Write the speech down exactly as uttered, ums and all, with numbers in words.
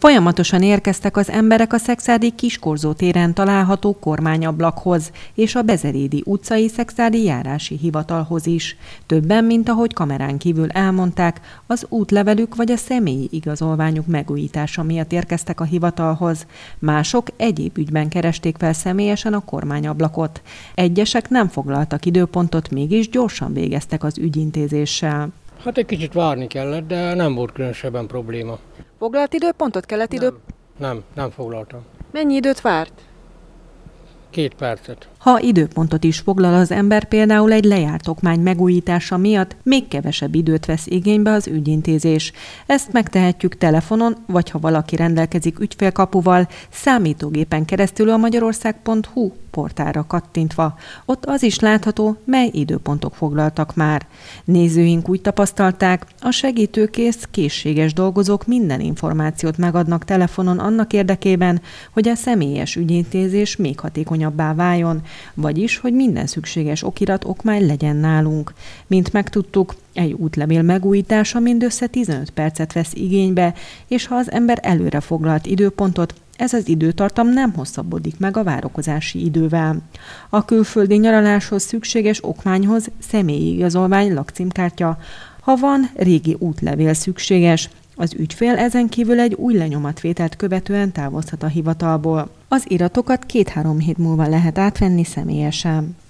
Folyamatosan érkeztek az emberek a Szekszárdi Kiskorzó téren található kormányablakhoz és a Bezerédi utcai Szekszárdi járási hivatalhoz is. Többen, mint ahogy kamerán kívül elmondták, az útlevelük vagy a személyi igazolványuk megújítása miatt érkeztek a hivatalhoz. Mások egyéb ügyben keresték fel személyesen a kormányablakot. Egyesek nem foglaltak időpontot, mégis gyorsan végeztek az ügyintézéssel. Hát egy kicsit várni kellett, de nem volt különösebben probléma. Foglalt időpontot? Kellett idő? Nem, nem, nem foglaltam. Mennyi időt várt? Két percet. Ha időpontot is foglal az ember, például egy lejárt okmány megújítása miatt, még kevesebb időt vesz igénybe az ügyintézés. Ezt megtehetjük telefonon, vagy ha valaki rendelkezik ügyfélkapuval, számítógépen keresztül a magyarország pont hu portálra kattintva. Ott az is látható, mely időpontok foglaltak már. Nézőink úgy tapasztalták, a segítőkész, készséges dolgozók minden információt megadnak telefonon annak érdekében, hogy a személyes ügyintézés még hatékonyabbá váljon, vagyis, hogy minden szükséges okirat, okmány legyen nálunk. Mint megtudtuk, egy útlevél megújítása mindössze tizenöt percet vesz igénybe, és ha az ember előre foglalt időpontot, ez az időtartam nem hosszabbodik meg a várakozási idővel. A külföldi nyaraláshoz szükséges okmányhoz személyi igazolvány, lakcímkártya, ha van, régi útlevél szükséges. Az ügyfél ezen kívül egy új lenyomatvételt követően távozhat a hivatalból. Az iratokat két-három hét múlva lehet átvenni személyesen.